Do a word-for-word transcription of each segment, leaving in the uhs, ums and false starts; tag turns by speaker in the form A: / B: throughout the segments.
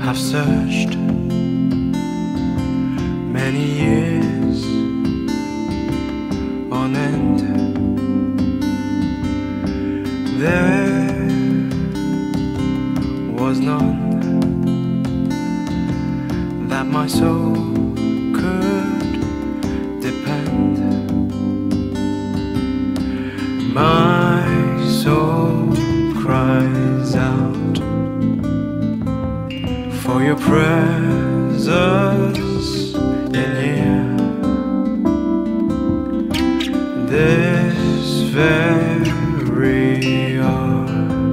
A: I've searched many years on end. There was none that my soul could depend. My soul cries out for your presence in here. This very hour,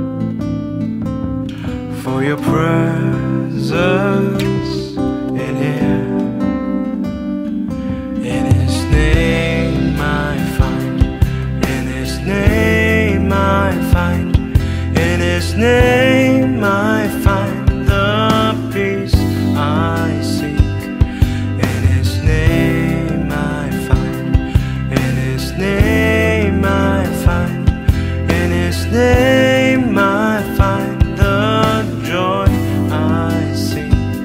A: for your presence in here. In His name I find, in His name I find, in His name I find the peace I seek. In His name I find, in His name I find, in His name I find the joy I seek.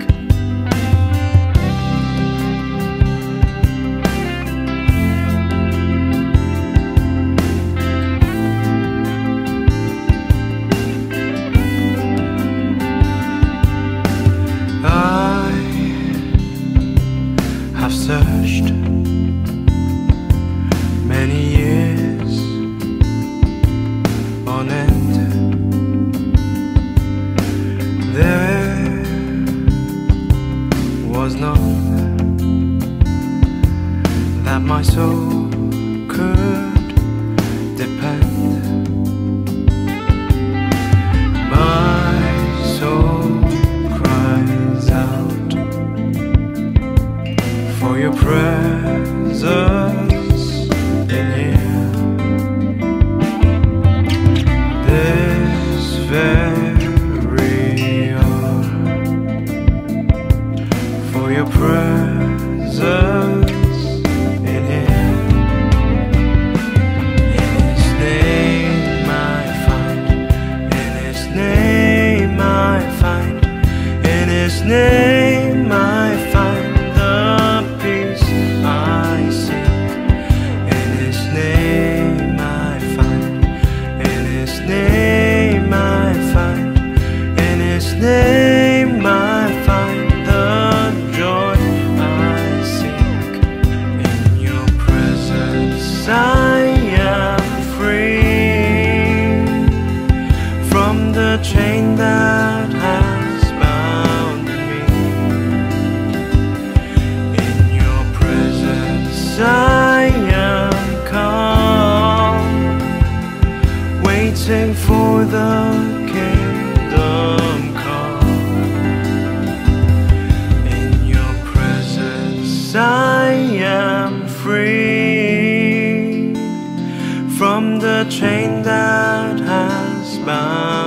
A: I've searched many years on end. There was none that my soul could depend. My soul cries out for your presence in here. This very hour, for your presence in here. In His name I find, in His name I find, in His name I find the peace I seek. In His name I find, in His name I find, in His name I find the joy I seek. In your presence I am free from the chain that has bound me. In your presence I am calm, waiting for the kingdom come. In your presence I am free from the chain that has bound